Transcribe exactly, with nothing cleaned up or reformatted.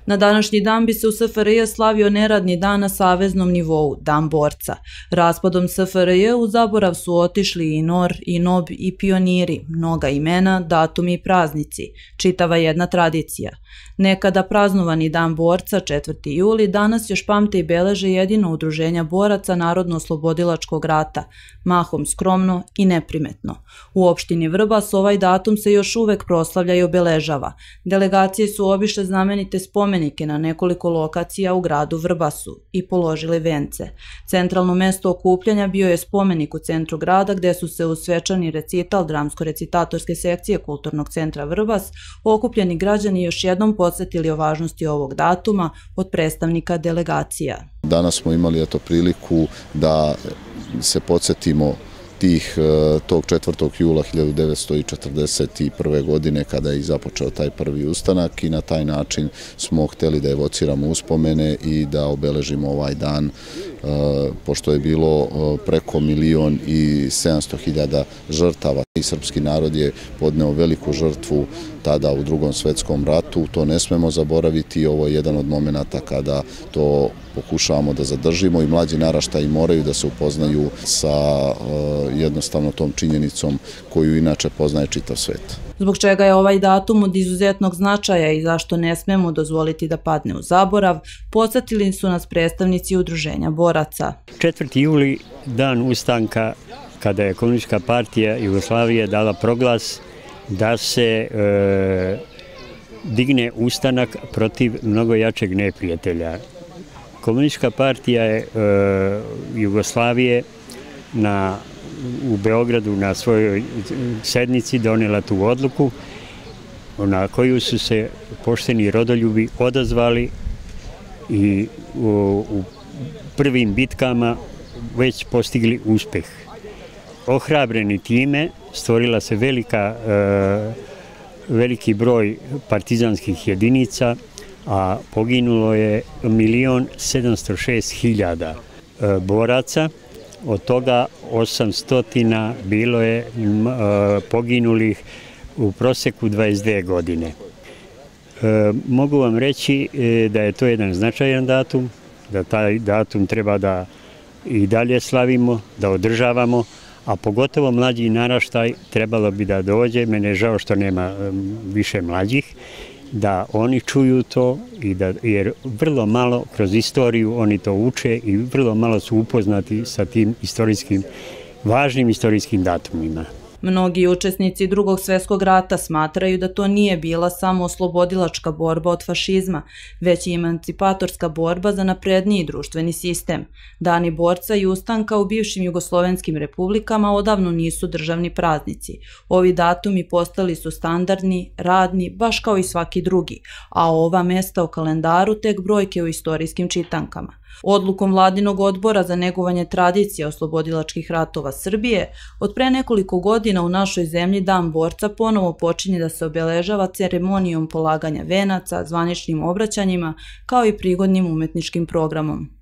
Na današnji dan bi se u S F R J slavio neradni dan na saveznom nivou, Dan borca. Raspadom S F R J u zaborav su otišli i N O R, i N O B, i pioniri, mnoga imena, datumi i praznici, čitava jedna tradicija. Nekada praznovani Dan borca, četvrti juli, danas još pamte i beleže jedino udruženja boraca Narodno-oslobodilačkog rata, mahom skromno i neprimetno. U opštini Vrbas ovaj datum se još uvek proslavlja i obeležava. Delegacije su obišle znamenite spomenike na nekoliko lokacija u gradu Vrbasu i položili vence. Centralno mesto okupljanja bio je spomenik u centru grada gde su se uz svečani recital dramsko-recitatorske sekcije Kulturnog centra Vrbas okupljeni građani još jednom podsjetili o važnosti ovog datuma od predstavnika delegacija. Danas smo imali eto priliku da se podsjetimo tih tog četvrtog jula hiljadu devetsto četrdeset prve. godine kada je započeo taj prvi ustanak i na taj način smo htjeli da evociramo uspomene i da obeležimo ovaj dan, pošto je bilo preko milion i sedamsto hiljada žrtava. I srpski narod je podneo veliku žrtvu tada u Drugom svetskom ratu, to ne smemo zaboraviti i ovo je jedan od momenata kada to pokušavamo da zadržimo i mlađi naraštaji moraju da se upoznaju sa jednostavno tom činjenicom koju inače poznaje čitav svet. Zbog čega je ovaj datum od izuzetnog značaja i zašto ne smemo dozvoliti da padne u zaborav, podsjetili su nas predstavnici udruženja boraca. četvrti juli, dan ustanka, kada je Komunistička partija Jugoslavije dala proglas da se e, digne ustanak protiv mnogo jačeg neprijatelja. Komunistička partija je e, Jugoslavije na, u Beogradu na svojoj sednici donela tu odluku na koju su se pošteni rodoljubi odazvali i u, u prvim bitkama već postigli uspeh. Ohrabreni time stvorila se velika, e, veliki broj partizanskih jedinica, a poginulo je milion sedamsto šest hiljada boraca, od toga osamsto bilo je e, poginulih u proseku dvadeset dve godine. E, mogu vam reći e, da je to jedan značajan datum, da taj datum treba da i dalje slavimo, da održavamo, a pogotovo mlađi naraštaj trebalo bi da dođe, mene je žao što nema više mlađih, da oni čuju to, i da, jer vrlo malo kroz istoriju oni to uče i vrlo malo su upoznati sa tim istorijskim, važnim istorijskim datumima. Mnogi učesnici Drugog svjetskog rata smatraju da to nije bila samo oslobodilačka borba od fašizma, već i emancipatorska borba za napredniji društveni sistem. Dani borca i ustanka u bivšim jugoslovenskim republikama odavno nisu državni praznici. Ovi datumi postali su standardni, radni, baš kao i svaki drugi, a ova mesta u kalendaru tek brojke u istorijskim čitankama. Odlukom Vladinog odbora za negovanje tradicije oslobodilačkih ratova Srbije, od pre nekoliko godina u našoj zemlji Dan borca ponovo počinje da se obeležava ceremonijom polaganja venaca, zvaničnim obraćanjima, kao i prigodnim umetničkim programom.